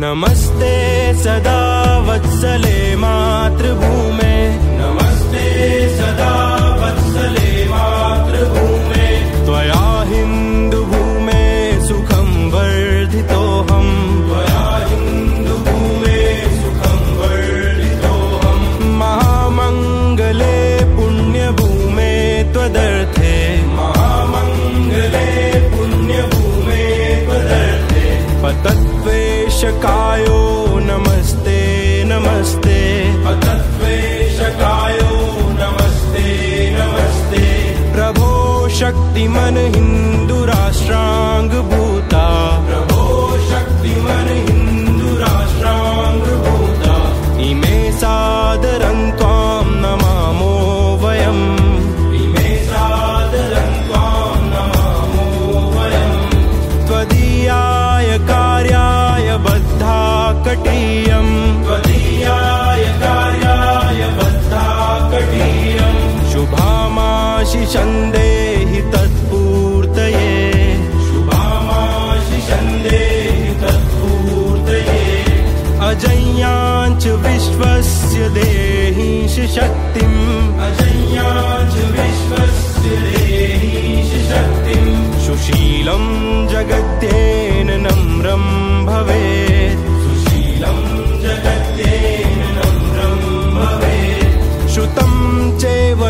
नमस्ते सदा वत्सले मातृभूमे, नमस्ते सदा वत्सले मातृभूमे। त्वया हिन्दुभूमे सुखं वर्धितोऽहम्, त्वया हिन्दुभूमे सुखं वर्धितोऽहम्। महामङ्गले पुण्यभूमे त्वदर्थे, महामङ्गले पुण्यभूमे त्वदर्थे। पतत्वेशकायो नमस्ते नमस्ते, पतत्वेशकायो नमस्ते नमस्ते। प्रभो शक्तिमन हिन्दुराष्ट्राङ्गभूता, प्रभो शक्तिमन हिन्दुराष्ट्राङ्गभूता। इमे सादरं त्वां नमामो वयम्, इमे सादरं त्वां नमामो वयम्। त्वदीयाय कार्याय बद्धा कटीयम्, त्वदीयाय कार्याय बद्धा कटीयम्। शुभामाशिषं देहि तत्पूर्तये, शुभामाशिषं देहि तत्पूर्तये। अजय्याञ्च विश्वस्य देहीश शक्तिम्, अजय्याञ्च विश्वस्य देहीश शक्तिम्। सुशीलं जगत्येन नम्रं भवेत्, सुशीलं जगत्येन नम्रं भवेत्। श्रुतं चैव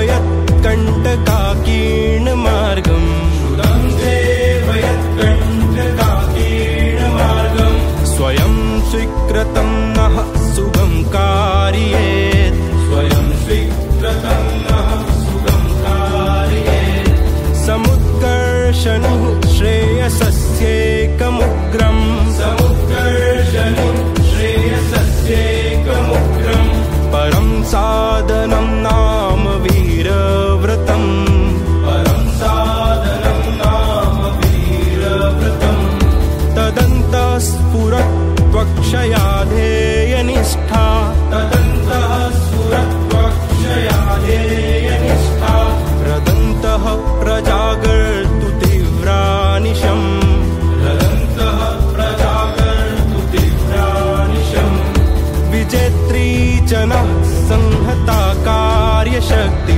यत्कण्टकाकीर्णमार्गम्, श्रुतं चैव यत्कण्टकाकीर्णमार्गम्। स्वयं स्वीकृतं नः सुगं कारयेत्, स्वयं स्वीकृतं नः सुगं कारयेत्। समुत्कर्षणुः श्रेयसस्यैकमुग्रम्, समुत्कर्षणुः श्रेयसस्यैकमुग्रम्। परं साधनं नाम वीरव्रतम्, परं साधनं नाम वीरव्रतम्। तदन्तः स्फुरत्वक्षया ध्येयनिष्ठा, तदन्तः स्फुरत्वक्षया ध्येयनिष्ठा। रदन्तः प्रजागर्तु तीव्रानिशम्, रदन्तः प्रजागर्तु तीव्रानिशम्। विजेत्री च नः संहता कार्यशक्ति,